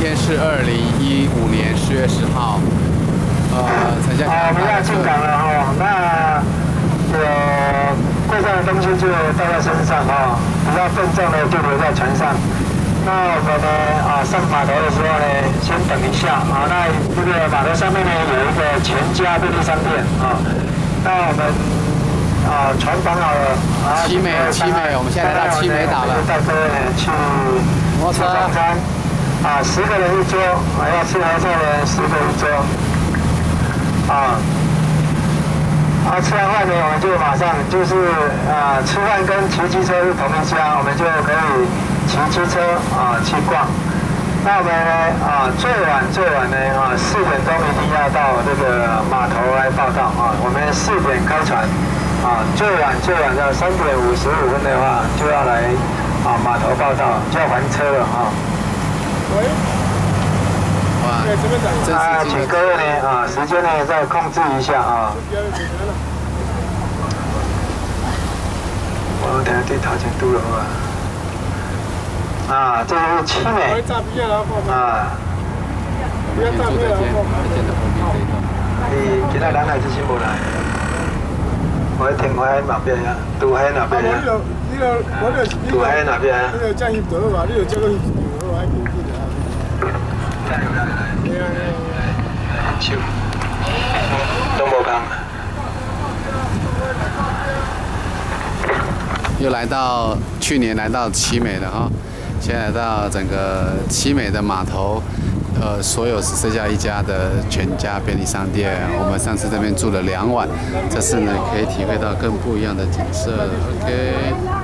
天是2015年10月10号，陈家我们要进港了哈，那有贵重的东西就带在身上哈，比较笨重的就留在船上。那我们呢上码头的时候呢，先等一下啊。那这个码头上面呢有一个全家便利商店啊。那我们船绑好了啊。 七美，我们现在来到七美岛了。 带各位去吃中餐啊，10个人一桌，要吃合菜的10个一桌啊。吃完饭呢，我们就马上就是吃饭跟骑机车是同一家，我们就可以骑机车去逛。那我们呢最晚呢4点钟一定要到这个码头来报到啊。我们4点开船最晚到3点55分的话就要来码头报到，就要还车了啊。 喂。 哇， 请各位呢时间呢再控制一下啊。我等下对头前拄了啊，这是七美啊。你今仔咱来之前无来，我停海那边啊，渡海那边啊。渡海那边啊。 你有降一德吧？你有这个我还记得。 手都无空。 又来到去年来到奇美了哈，现在来到整个奇美的码头，所有只剩下一家的全家便利商店。我们上次这边住了2晚，这次呢可以体会到更不一样的景色了。OK。